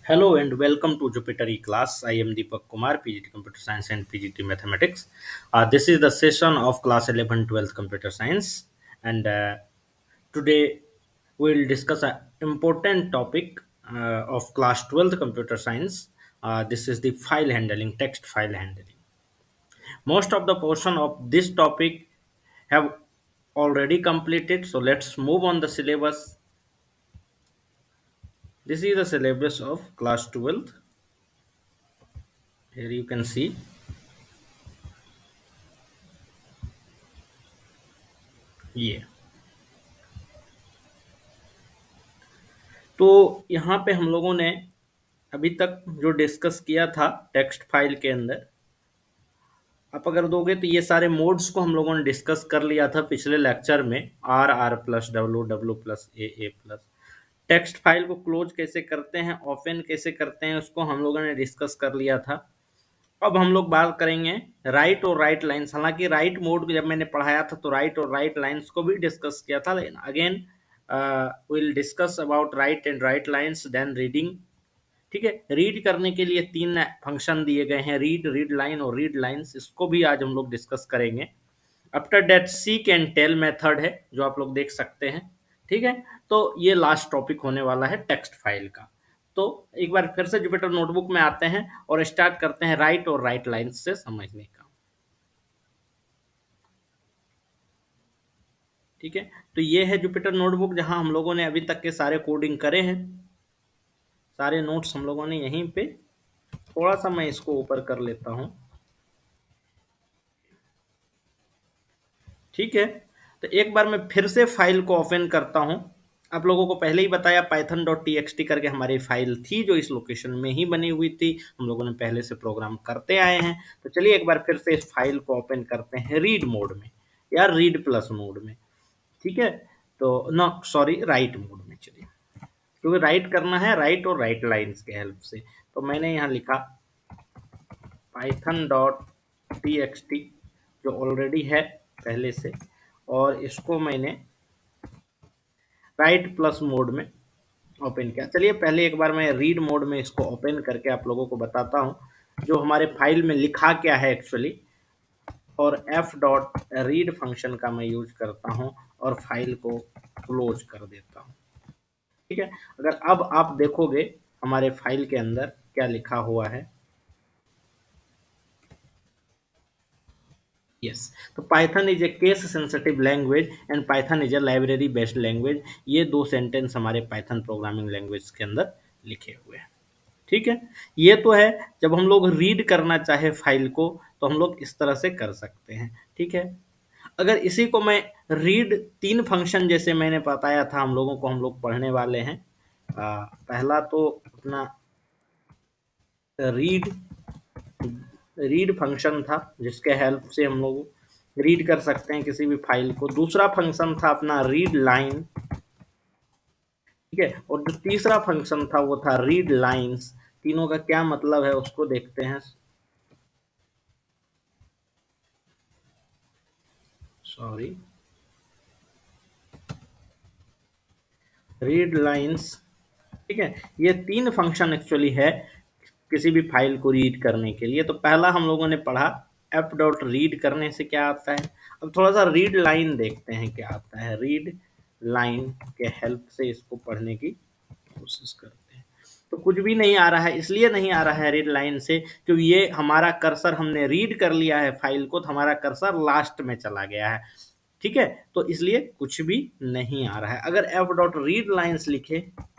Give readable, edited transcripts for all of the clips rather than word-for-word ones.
Hello and welcome to Jupiter E-Class. I am Deepak Kumar, PGT Computer Science and PGT Mathematics. This is the session of Class 11 12th Computer Science, and today we will discuss an important topic of Class 12th Computer Science. This is the file handling, text file handling. Most of the portion of this topic have already completed, so let's move on the syllabus. This is the syllabus of Class 12th. Here you can see. ये तो यहाँ पे हम लोगों ने अभी तक जो डिस्कस किया था टेक्स्ट फाइल के अंदर, आप अगर दोगे तो ये सारे मोड्स को हम लोगों ने डिस्कस कर लिया था पिछले लेक्चर में। R plus W, W plus A plus. Text file को क्लोज कैसे करते हैं, ओपन कैसे करते हैं, उसको हम लोगों ने डिस्कस कर लिया था। अब हम लोग बात करेंगे राइट और राइट लाइन्स। हालांकि राइट मोड जब मैंने पढ़ाया था तो राइट और राइट लाइन्स को भी डिस्कस किया था, लेकिन again will discuss about write and write lines then reading. ठीक है, रीड करने के लिए तीन फंक्शन दिए गए हैं, रीड, रीड लाइन और रीड लाइन्स। इसको भी आज हम लोग डिस्कस करेंगे। After that seek and tell method है जो आप लोग देख सकते हैं। ठीक है, तो ये लास्ट टॉपिक होने वाला है टेक्स्ट फाइल का। तो एक बार फिर से जुपिटर नोटबुक में आते हैं और स्टार्ट करते हैं राइट और राइट लाइन्स से समझने का। ठीक है, तो ये है जुपिटर नोटबुक जहां हम लोगों ने अभी तक के सारे कोडिंग करे हैं। सारे नोट्स हम लोगों ने यहीं पे, थोड़ा सा मैं इसको ऊपर कर लेता हूं। ठीक है, तो एक बार मैं फिर से फाइल को ओपन करता हूं। आप लोगों को पहले ही बताया python.txt करके हमारी फाइल थी जो इस लोकेशन में ही बनी हुई थी। हम लोगों ने पहले से प्रोग्राम करते आए हैं। तो चलिए एक बार फिर से इस फाइल को ओपन करते हैं रीड मोड में या रीड प्लस मोड में। ठीक है, तो नो सॉरी, राइट मोड में चलिए, क्योंकि राइट करना है राइट और राइट लाइन्स के हेल्प से। तो मैंने यहाँ लिखा python.txt जो ऑलरेडी है पहले से, और इसको मैंने राइट प्लस मोड में ओपन किया। चलिए पहले एक बार मैं रीड मोड में इसको ओपन करके आप लोगों को बताता हूँ जो हमारे फाइल में लिखा क्या है एक्चुअली। और f.read फंक्शन का मैं यूज करता हूँ और फाइल को क्लोज कर देता हूँ। ठीक है, अगर अब आप देखोगे हमारे फाइल के अंदर क्या लिखा हुआ है। यस, तो Python is a case sensitive language and Python is a library based language. ये दो सेंटेंस हमारे पाइथन प्रोग्रामिंग लैंग्वेज के अंदर लिखे हुए हैं। ठीक है, ये तो है जब हम लोग रीड करना चाहे फाइल को तो हम लोग इस तरह से कर सकते हैं। ठीक है, अगर इसी को मैं रीड, तीन फंक्शन जैसे मैंने बताया था हम लोगों को, हम लोग पढ़ने वाले हैं। पहला तो अपना रीड रीड फंक्शन था जिसके हेल्प से हम लोग रीड कर सकते हैं किसी भी फाइल को। दूसरा फंक्शन था अपना रीड लाइन। ठीक है, और जो तीसरा फंक्शन था वो था रीड लाइंस। तीनों का क्या मतलब है उसको देखते हैं। Sorry, read lines. ठीक है, ये तीन फंक्शन एक्चुअली है किसी भी फाइल को रीड करने के लिए। तो पहला हम लोगों ने पढ़ा f.read करने से क्या आता है। अब थोड़ा सा रीड लाइन देखते हैं क्या आता है। रीड लाइन के हेल्प से इसको पढ़ने की कोशिश करते हैं। तो कुछ भी नहीं आ रहा है, इसलिए नहीं आ रहा है रीड लाइन से क्योंकि ये हमारा कर्सर, हमने रीड कर लिया है फाइल को तो हमारा कर्सर लास्ट में चला गया है। ठीक है, तो इसलिए कुछ भी नहीं आ रहा है। अगर f.read लाइन्स लिखे,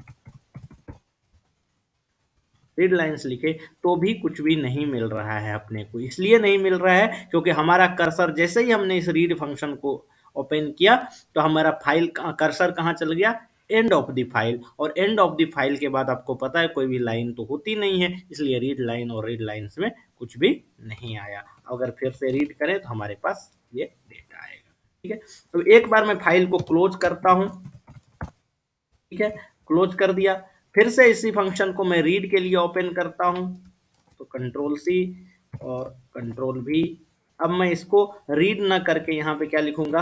रीड लाइन्स लिखे तो भी कुछ भी नहीं मिल रहा है अपने को। इसलिए नहीं मिल रहा है क्योंकि हमारा कर्सर, जैसे ही हमने इस रीड फंक्शन को ओपन किया तो हमारा फाइल कर्सर कहाँ चल गया, एंड ऑफ द फाइल। और एंड ऑफ द फाइल के बाद आपको पता है कोई भी लाइन तो होती नहीं है, इसलिए रीड लाइन और रीड लाइन्स में कुछ भी नहीं आया। अगर फिर से रीड करें तो हमारे पास ये डेटा आएगा। ठीक है, तो एक बार मैं फाइल को क्लोज करता हूँ। ठीक है, क्लोज कर दिया। फिर से इसी फंक्शन को मैं रीड के लिए ओपन करता हूं, तो कंट्रोल सी और कंट्रोल वी। अब मैं इसको रीड ना करके यहाँ पे क्या लिखूंगा,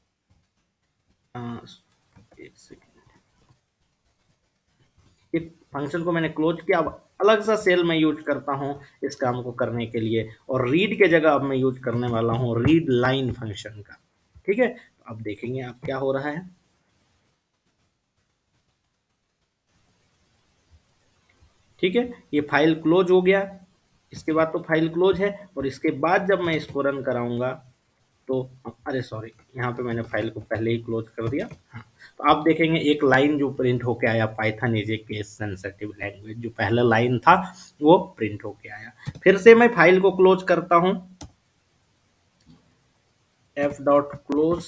एक सेकेंड, फंक्शन को मैंने क्लोज किया। अब अलग सा सेल मैं यूज करता हूँ इस काम को करने के लिए, और रीड के जगह अब मैं यूज करने वाला हूँ रीड लाइन फंक्शन का। ठीक है, तो अब देखेंगे आप क्या हो रहा है। ठीक है, ये फाइल क्लोज हो गया। इसके बाद तो फाइल क्लोज है, और इसके बाद जब मैं इसको रन कराऊंगा तो अरे सॉरी, यहाँ पे मैंने फाइल को पहले ही क्लोज कर दिया। हाँ, तो आप देखेंगे एक लाइन जो प्रिंट होके आया, Python is a case sensitive language, जो पहला लाइन था वो प्रिंट होके आया। फिर से मैं फाइल को क्लोज करता हूँ, f.close,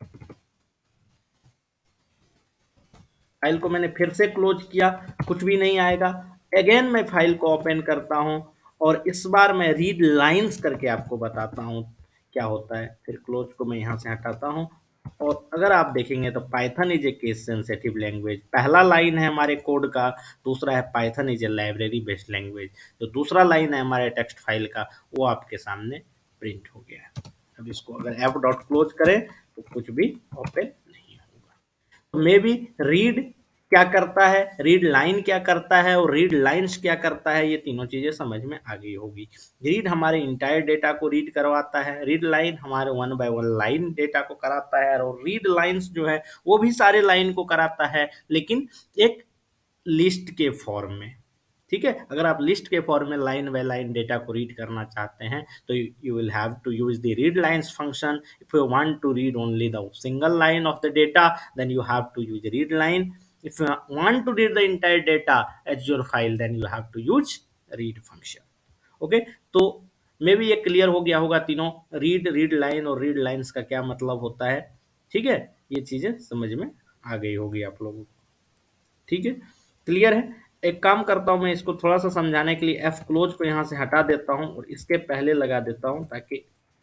फाइल को मैंने फिर से क्लोज किया, कुछ भी नहीं आएगा। अगेन मैं फाइल को ओपन करता हूं, और इस बार मैं रीड लाइंस करके आपको बताता हूं क्या होता है। फिर क्लोज को मैं यहां से हटाता हूं, और अगर आप देखेंगे तो Python is a case sensitive language, पहला लाइन है हमारे कोड का, दूसरा है Python is a library based language, तो दूसरा लाइन है हमारे टेक्स्ट फाइल का, वो आपके सामने प्रिंट हो गया है। अब इसको अगर एफ डॉट क्लोज करें तो कुछ भी ओपन नहीं होगा। तो मे बी रीड क्या करता है, रीड लाइन क्या करता है, और रीड लाइंस क्या करता है, ये तीनों चीजें समझ में आ गई होगी। रीड हमारे इंटायर डेटा को रीड करवाता है, रीड लाइन हमारे 1 बाय 1 लाइन डेटा को कराता है, और रीड लाइंस जो है वो भी सारे लाइन को कराता है, लेकिन एक लिस्ट के फॉर्म में। ठीक है, अगर आप लिस्ट के फॉर्म में लाइन बाय लाइन डेटा को रीड करना चाहते हैं तो you will have to use the read lines function. If you want to read only the single line of the data, then you have to use read line. If you want to read the entire data as your file, then you have to use read function. Okay, तो मे भी ये clear हो गया होगा तीनों, read line और read lines का क्या मतलब होता है। ठीक है, ये चीजें समझ में आ गई होगी आप लोगों को। ठीक है, क्लियर है। एक काम करता हूं मैं, इसको थोड़ा सा समझाने के लिए एफ क्लोज को यहां से हटा देता हूं और इसके पहले लगा देता हूं, ताकि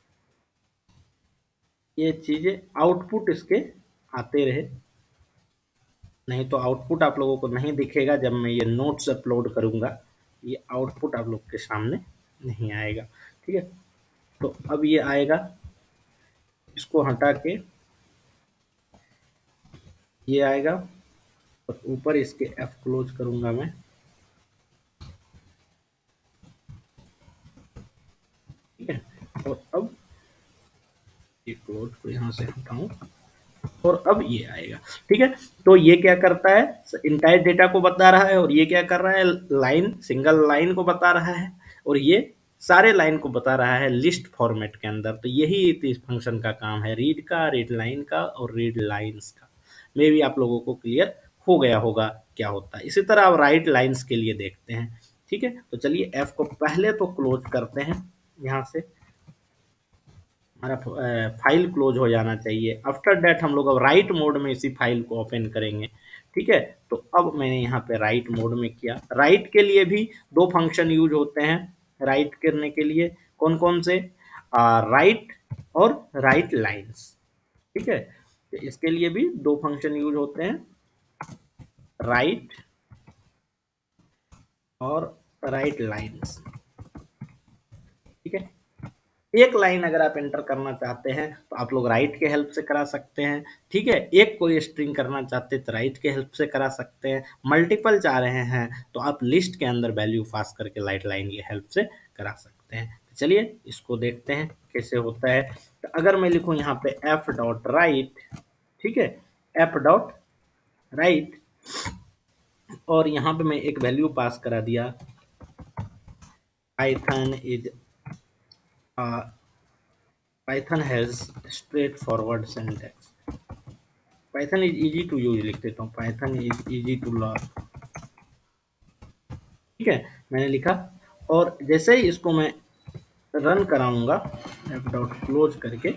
ये चीजें आउटपुट इसके आते रहे। नहीं तो आउटपुट आप लोगों को नहीं दिखेगा, जब मैं ये नोट्स अपलोड करूंगा ये आउटपुट आप लोग के सामने नहीं आएगा। ठीक है, तो अब ये आएगा, इसको हटा के ये आएगा, और ऊपर इसके एफ क्लोज करूंगा मैं। ठीक है, और अब ये क्लोज को यहाँ से हटाऊं, और अब ये आएगा। ठीक है, तो ये क्या करता है, इंटायर डेटा को बता रहा है, और ये क्या कर रहा है, लाइन, सिंगल लाइन को बता रहा है, और ये सारे लाइन को बता रहा है लिस्ट फॉर्मेट के अंदर। तो यही इस फंक्शन का काम है, रीड का, रीड लाइन का और रीड लाइंस का। मे भी आप लोगों को क्लियर हो गया होगा क्या होता है। इसी तरह आप राइट लाइंस के लिए देखते हैं। ठीक है, तो चलिए एफ को पहले तो क्लोज करते हैं, यहाँ से हमारा फाइल क्लोज हो जाना चाहिए। आफ्टर दैट हम लोग अब राइट मोड में इसी फाइल को ओपन करेंगे। ठीक है, तो अब मैंने यहाँ पे राइट मोड में किया। राइट के लिए भी दो फंक्शन यूज होते हैं, राइट करने के लिए कौन कौन से, राइट और राइट लाइंस। ठीक है, तो इसके लिए भी दो फंक्शन यूज होते हैं, राइट और राइट लाइंस। ठीक है, एक लाइन अगर आप एंटर करना चाहते हैं तो आप लोग राइट के हेल्प से करा सकते हैं। ठीक है, एक कोई स्ट्रिंग करना चाहते हैं तो राइट के हेल्प से करा सकते हैं। मल्टीपल चाह रहे हैं तो आप लिस्ट के अंदर वैल्यू पास करके राइट लाइन की हेल्प से करा सकते हैं। तो चलिए इसको देखते हैं कैसे होता है। तो अगर मैं लिखूँ यहाँ पे एफ डॉट राइट, ठीक है, एफ डॉट राइट, और यहाँ पे मैं एक वैल्यू पास करा दिया, Python has straightforward syntax. Python is easy to use लिख देता हूँ, Python is easy to learn। ठीक है, मैंने लिखा, और जैसे ही इसको मैं रन कराऊंगा एफ डॉट क्लोज करके,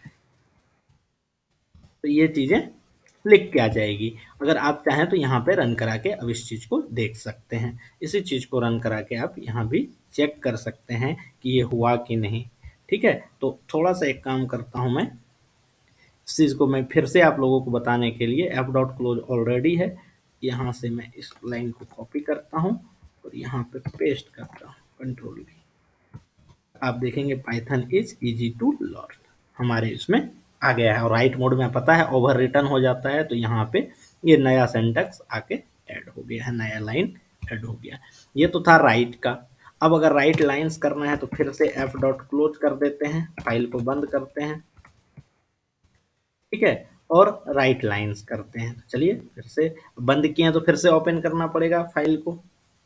तो ये चीजें लिख के आ जाएगी। अगर आप चाहें तो यहाँ पे रन करा के अब इस चीज को देख सकते हैं। इसी चीज को रन करा के आप यहाँ भी चेक कर सकते हैं कि ये हुआ कि नहीं। ठीक है, तो थोड़ा सा एक काम करता हूं मैं, इस चीज़ को मैं फिर से आप लोगों को बताने के लिए, एफ डॉट क्लोज ऑलरेडी है, यहाँ से मैं इस लाइन को कॉपी करता हूं और यहाँ पे पेस्ट करता हूँ, कंट्रोल भी। आप देखेंगे Python is easy to learn हमारे इसमें आ गया है, और राइट मोड में पता है ओवर रिटर्न हो जाता है, तो यहाँ पे ये नया सेंटेक्स आके ऐड हो गया है, नया लाइन ऐड हो गया। ये तो था राइट का। अब अगर राइट लाइंस करना है तो फिर से एफ डॉट क्लोज कर देते हैं, फाइल को बंद करते हैं, ठीक है, और राइट लाइंस करते हैं। चलिए फिर से बंद किए तो फिर से ओपन करना पड़ेगा फाइल को।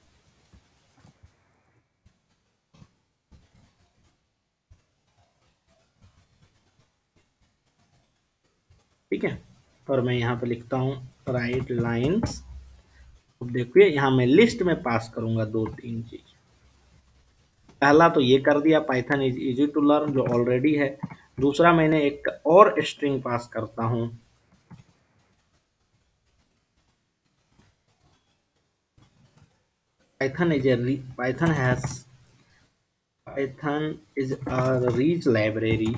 ठीक है, और मैं यहाँ पे लिखता हूँ राइट लाइंस। अब देखिए यहाँ मैं लिस्ट में पास करूंगा 2-3 चीज। पहला तो ये कर दिया, Python is easy to learn, जो ऑलरेडी है। दूसरा मैंने एक और स्ट्रिंग पास करता हूँ, Python is a rich library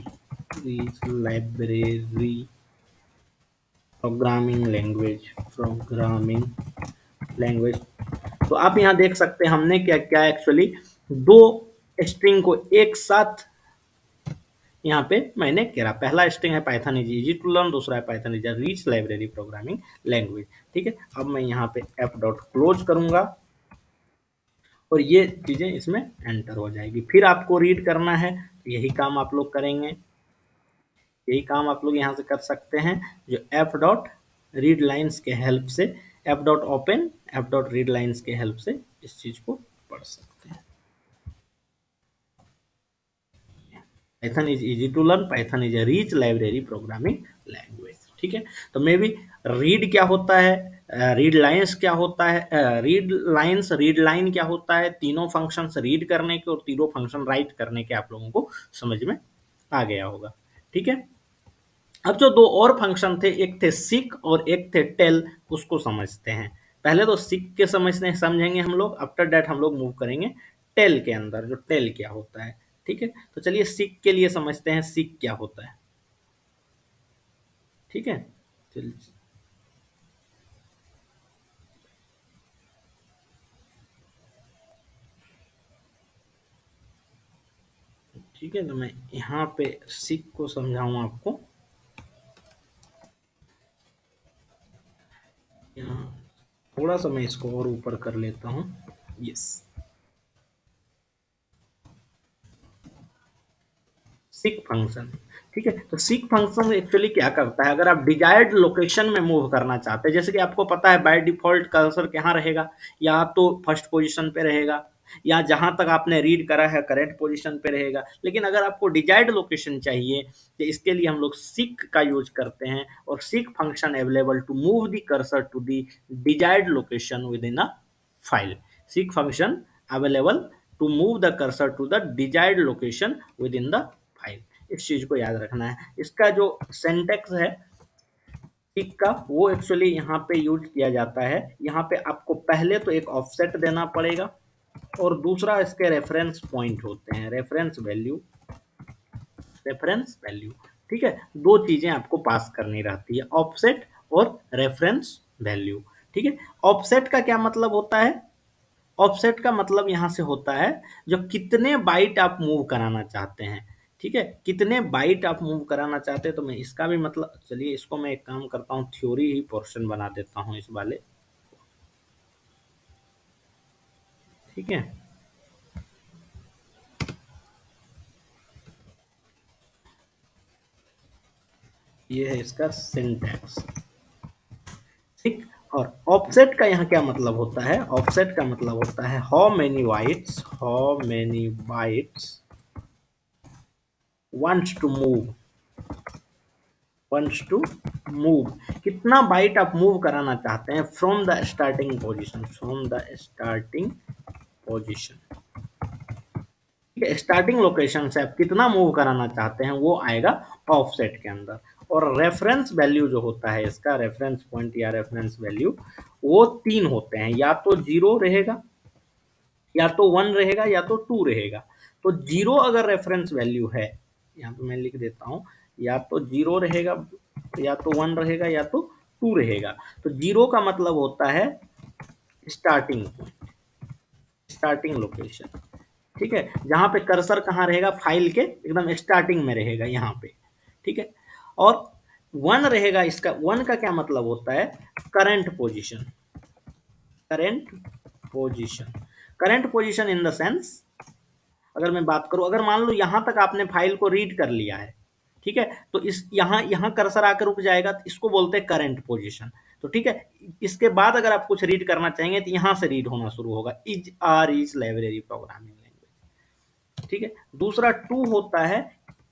programming language। तो आप यहाँ देख सकते हैं हमने क्या क्या एक्चुअली दो स्ट्रिंग को एक साथ यहाँ पे मैंने करा। पहला स्ट्रिंग है Python is easy to learn, दूसरा है Python is a rich library programming language. ठीक है, अब मैं यहाँ पे एफ डॉट क्लोज करूंगा और ये चीजें इसमें एंटर हो जाएगी। फिर आपको रीड करना है तो यही काम आप लोग करेंगे, यही काम आप लोग यहाँ से कर सकते हैं, जो एफ डॉट रीड लाइन्स के हेल्प से, F dot open F dot read lines के हेल्प से इस चीज को पढ़ सकते हैं। Python is easy to learn, Python is a rich library programming language. ठीक है, तो मे बी रीड क्या होता है, रीड लाइन्स क्या होता है, रीड लाइन क्या होता है, तीनों फंक्शंस रीड करने के और तीनों फंक्शन राइट करने के आप लोगों को समझ में आ गया होगा। ठीक है, अब जो दो और फंक्शन थे, एक थे सीक और एक थे टेल, उसको समझते हैं। पहले तो सीक के समझेंगे हम लोग, आफ्टर दैट हम लोग मूव करेंगे टेल के अंदर, जो टेल क्या होता है। ठीक है, तो चलिए सीक के लिए समझते हैं सीक क्या होता है। ठीक है, चलिए ठीक है, तो मैं यहाँ पे सीक को समझाऊं आपको। यहाँ थोड़ा सा मैं इसको और ऊपर कर लेता हूँ। Yes, seek function. ठीक है, तो सीक फंक्शन एक्चुअली क्या करता है, अगर आप डिजायर्ड लोकेशन में मूव करना चाहते हैं, जैसे कि आपको पता है बाय डिफॉल्ट कर्सर कहाँ रहेगा, या तो फर्स्ट पोजीशन पे रहेगा, या जहां तक आपने रीड करा है करेंट पोजीशन पे रहेगा। लेकिन अगर आपको डिजायर्ड लोकेशन चाहिए तो इसके लिए हम लोग सीक का यूज करते हैं, और seek function available to move the cursor to the desired location within a file. Seek function available to move the cursor to the desired location within the file. इस चीज को याद रखना है। इसका जो सिंटैक्स है seek का, वो एक्चुअली यहाँ पे यूज किया जाता है। यहाँ पे आपको पहले तो एक ऑफसेट देना पड़ेगा, और दूसरा इसके रेफरेंस पॉइंट होते हैं, रेफरेंस वैल्यू। ठीक है, दो चीजें आपको पास करनी रहती है, ऑफसेट और रेफरेंस वैल्यू। ठीक है, ऑफसेट का क्या मतलब होता है, ऑफसेट का मतलब यहाँ से होता है जो कितने बाइट आप मूव कराना चाहते हैं। ठीक है, कितने बाइट आप मूव कराना चाहते हैं, तो मैं इसका भी मतलब, चलिए इसको मैं एक काम करता हूँ, थ्योरी ही पोर्शन बना देता हूँ इस वाले। ठीक है, ये है इसका सिंटैक्स। ठीक, और ऑफसेट का यहाँ क्या मतलब होता है, ऑफसेट का मतलब होता है how many bytes wants to move wants to move, कितना बाइट आप मूव कराना चाहते हैं फ्रॉम द स्टार्टिंग पोजीशन, ठीक है, स्टार्टिंग लोकेशन से आप कितना मूव कराना चाहते हैं वो आएगा ऑफसेट के अंदर। और रेफरेंस वैल्यू जो होता है इसका, रेफरेंस पॉइंट या रेफरेंस वैल्यू, वो तीन होते हैं, या तो 0 रहेगा, या तो 1 रहेगा, या तो 2 रहेगा। तो 0 अगर रेफरेंस वैल्यू है, यहाँ पे मैं लिख देता हूँ, या तो 0 रहेगा, या तो 1 रहेगा, या तो 2 रहेगा। तो 0 का मतलब होता है स्टार्टिंग पॉइंट, स्टार्टिंग लोकेशन। ठीक है, जहां पे कर्सर कहाँ रहेगा, फाइल के एकदम स्टार्टिंग में रहेगा यहाँ पे। ठीक है, और 1 रहेगा, इसका 1 का क्या मतलब होता है, current position, current position. Current position in the sense, अगर मैं बात करूं, अगर मान लो यहां तक आपने फाइल को रीड कर लिया है, ठीक है, तो इस यहां यहां कर्सर आकर रुक जाएगा, तो इसको बोलते हैं करंट पोजीशन। तो ठीक है, इसके बाद अगर आप कुछ रीड करना चाहेंगे तो यहां से रीड होना शुरू होगा, is are is library programming language. ठीक है, दूसरा टू होता है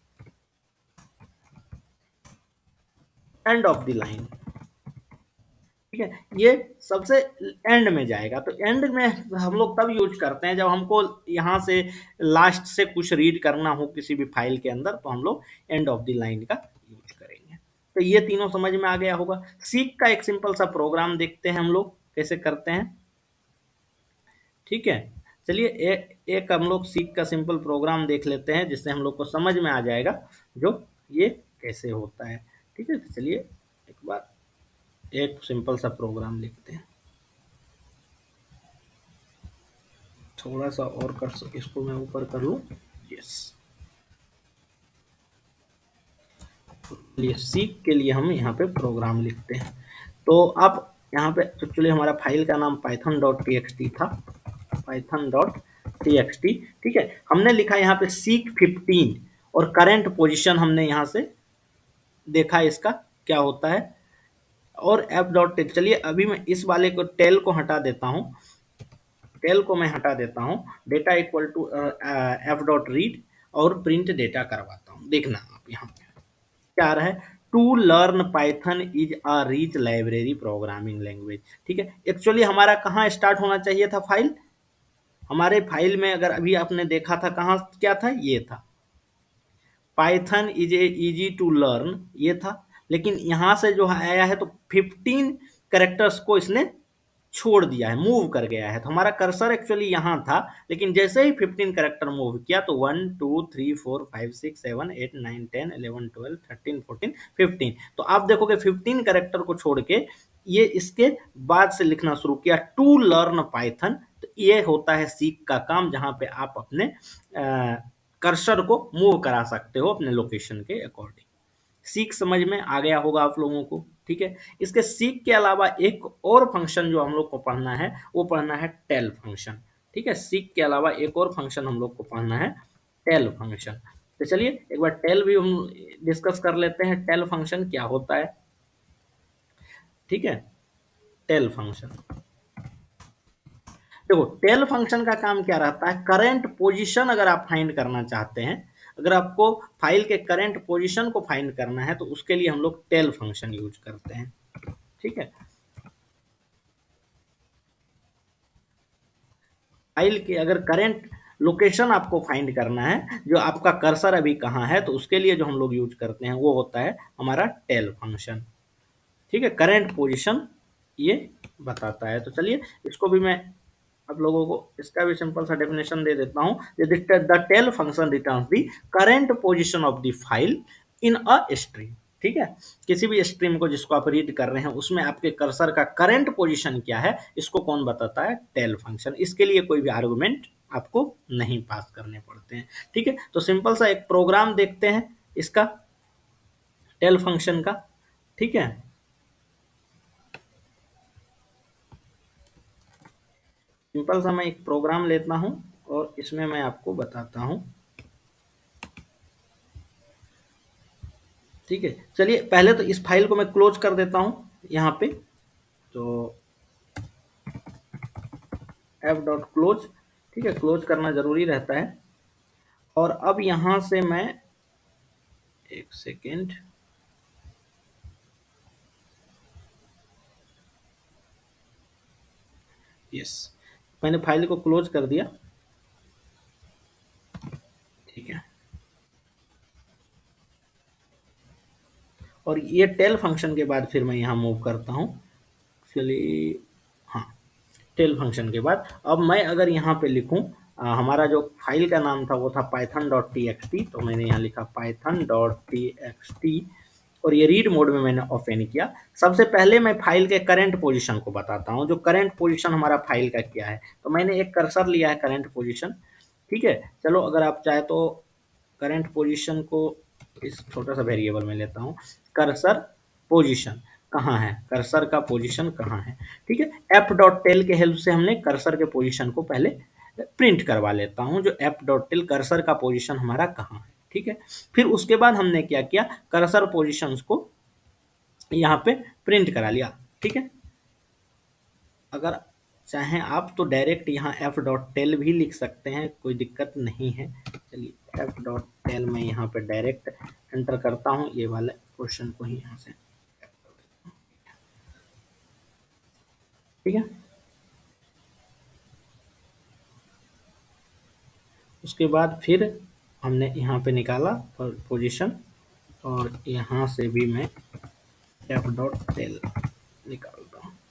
एंड ऑफ द लाइन। ठीक है, ये सबसे एंड में जाएगा। तो एंड में हम लोग तब यूज करते हैं जब हमको यहाँ से लास्ट से कुछ रीड करना हो किसी भी फाइल के अंदर, तो हम लोग एंड ऑफ द लाइन का यूज करेंगे। तो ये तीनों समझ में आ गया होगा। सीक का एक सिंपल सा प्रोग्राम देखते हैं हम लोग कैसे करते हैं। ठीक है, चलिए एक हम लोग सीक का सिंपल प्रोग्राम देख लेते हैं, जिससे हम लोग को समझ में आ जाएगा जो ये कैसे होता है। ठीक है, तो चलिए एक बार एक सिंपल सा प्रोग्राम लिखते हैं। थोड़ा सा और कर इसको मैं ऊपर कर लूँ। यस, सीक के लिए हम यहाँ पे प्रोग्राम लिखते हैं। तो अब यहाँ पे एक्चुअली हमारा फाइल का नाम python.txt था, python.txt। ठीक है, हमने लिखा यहाँ पे सीक 15 और करंट पोजीशन हमने यहाँ से देखा इसका क्या होता है, और f.टेल। चलिए अभी मैं इस वाले को टेल को हटा देता हूँ, टेल को मैं हटा देता हूँ, डेटा इक्वल टू f.रीड और प्रिंट डेटा करवाता हूँ। देखना आप यहाँ पे क्या आ रहा है, to learn Python is a rich library programming language. ठीक है, एक्चुअली हमारा कहाँ स्टार्ट होना चाहिए था फाइल, हमारे फाइल में अगर अभी आपने देखा था कहाँ क्या था, ये था Python is a easy to learn, ये था। लेकिन यहाँ से जो आया है तो 15 कैरेक्टर्स को इसने छोड़ दिया है, मूव कर गया है। तो हमारा कर्सर एक्चुअली यहाँ था, लेकिन जैसे ही 15 कैरेक्टर मूव किया तो 1 2 3 4 5 6 7 8 9 10 11 12 13 14 15, तो आप देखोगे 15 कैरेक्टर को छोड़ के ये इसके बाद से लिखना शुरू किया टू लर्न पाइथन। तो ये होता है सीक का काम, जहाँ पे आप अपने कर्सर को मूव करा सकते हो अपने लोकेशन के अकॉर्डिंग। सीक समझ में आ गया होगा आप लोगों को। ठीक है, इसके सीक के अलावा एक और फंक्शन जो हम लोग को पढ़ना है वो पढ़ना है टेल फंक्शन। ठीक है, सीक के अलावा एक और फंक्शन हम लोग को पढ़ना है टेल फंक्शन। तो चलिए एक बार टेल भी हम डिस्कस कर लेते हैं, टेल फंक्शन क्या होता है। ठीक है, टेल फंक्शन देखो, टेल फंक्शन का काम क्या रहता है, करंट पोजीशन अगर आप फाइंड करना चाहते हैं, अगर आपको फाइल के करंट पोजीशन को फाइंड करना है तो उसके लिए हम लोग टेल फंक्शन यूज करते हैं। ठीक है, फाइल के अगर करंट लोकेशन आपको फाइंड करना है, जो आपका कर्सर अभी कहाँ है, तो उसके लिए जो हम लोग यूज करते हैं वो होता है हमारा टेल फंक्शन। ठीक है, करंट पोजीशन ये बताता है। तो चलिए इसको भी मैं आप लोगों को इसका भी सिंपल सा डेफिनेशन दे देता हूँ। The tell function returns the current position of the file in a stream. ठीक है, किसी भी स्ट्रीम को जिसको आप रीड कर रहे हैं उसमें आपके कर्सर का करंट पोजीशन क्या है, इसको कौन बताता है, टेल फंक्शन। इसके लिए कोई भी आर्गुमेंट आपको नहीं पास करने पड़ते हैं। ठीक है, तो सिंपल सा एक प्रोग्राम देखते हैं इसका टेल फंक्शन का। ठीक है, सिंपल सा मैं एक प्रोग्राम लेता हूं और इसमें मैं आपको बताता हूं। ठीक है, चलिए पहले तो इस फाइल को मैं क्लोज कर देता हूं यहाँ पे, तो f.close। ठीक है, क्लोज करना जरूरी रहता है। और अब यहाँ से मैं एक सेकेंड, यस, मैंने फाइल को क्लोज कर दिया। ठीक है, और ये टेल फंक्शन के बाद फिर मैं यहाँ मूव करता हूँ। चलिए, हाँ, टेल फंक्शन के बाद अब मैं अगर यहाँ पे लिखूँ, हमारा जो फाइल का नाम था वो था python.txt, तो मैंने यहाँ लिखा python.txt और ये रीड मोड में मैंने ओपन किया। सबसे पहले मैं फाइल के करंट पोजीशन को बताता हूँ, जो करंट पोजीशन हमारा फाइल का क्या है। तो मैंने एक कर्सर लिया है करंट पोजीशन। ठीक है, चलो अगर आप चाहे तो करंट पोजीशन को इस छोटा सा वेरिएबल में लेता हूँ, कर्सर पोजीशन। कहाँ है, कर्सर का पोजीशन कहाँ है। ठीक है, एफ डॉट टेल के हेल्प से हमने कर्सर के पोजीशन को पहले प्रिंट करवा लेता हूँ, जो एफ डॉट टेल कर्सर का पोजीशन हमारा कहाँ है। ठीक है, फिर उसके बाद हमने क्या किया, कर्सर पोजीशंस को यहाँ पे प्रिंट करा लिया। ठीक है, अगर चाहें आप तो डायरेक्ट यहाँ एफ डॉट टेल भी लिख सकते हैं, कोई दिक्कत नहीं है। चलिए एफ डॉट टेल मैं यहाँ पे डायरेक्ट एंटर करता हूँ, ये वाले क्वेश्चन को ही यहाँ से। ठीक है, उसके बाद फिर हमने यहाँ पे निकाला पोजीशन, और यहाँ से भी मैं एफ डॉट टेल निकालता हूँ।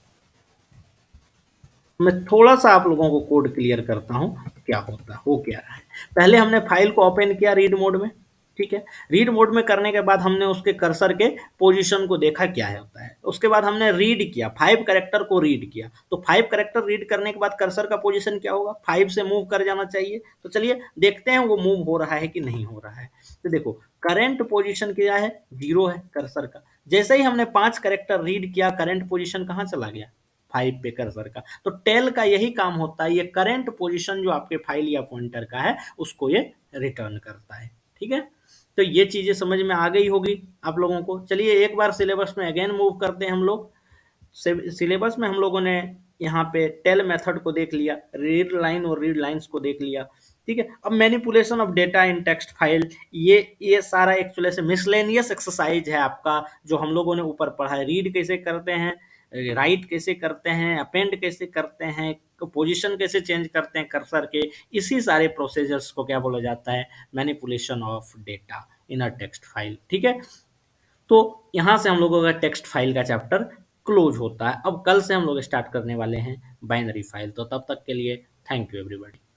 मैं थोड़ा सा आप लोगों को कोड क्लियर करता हूँ क्या होता है, हो क्या रहा है। पहले हमने फाइल को ओपन किया रीड मोड में। ठीक है, रीड मोड में करने के बाद हमने उसके कर्सर के पोजीशन को देखा क्या है होता है। उसके बाद हमने रीड किया, 5 कैरेक्टर को रीड किया। तो 5 कैरेक्टर रीड करने के बाद कर्सर का पोजीशन क्या होगा, 5 से मूव कर जाना चाहिए। तो चलिए देखते हैं वो मूव हो रहा है कि नहीं हो रहा है। तो देखो करेंट पोजीशन क्या है, 0 है कर्सर का। जैसे ही हमने 5 कैरेक्टर रीड किया, करेंट पोजीशन कहाँ चला गया, 5 पे कर्सर का। तो टेल का यही काम होता है, ये करंट पोजीशन जो आपके फाइल या पॉइंटर का है उसको ये रिटर्न करता है। ठीक है, तो ये चीजें समझ में आ गई होगी आप लोगों को। चलिए एक बार सिलेबस में अगेन मूव करते हैं हम लोग। सिलेबस में हम लोगों ने यहाँ पे टेल मेथड को देख लिया, रीड लाइन और रीड लाइंस को देख लिया। ठीक है, अब manipulation of data in text file, ये सारा एक्चुअली से मिसलेनियस एक्सरसाइज है आपका, जो हम लोगों ने ऊपर पढ़ा है। रीड कैसे करते हैं, राइट कैसे करते हैं, अपेंड कैसे करते हैं, पोजीशन कैसे चेंज करते हैं कर्सर के, इसी सारे प्रोसीजर्स को क्या बोला जाता है, manipulation of data in a text file. ठीक है, तो यहाँ से हम लोगों का टेक्स्ट फाइल का चैप्टर क्लोज होता है। अब कल से हम लोग स्टार्ट करने वाले हैं बाइनरी फाइल। तो तब तक के लिए थैंक यू एवरीबॉडी।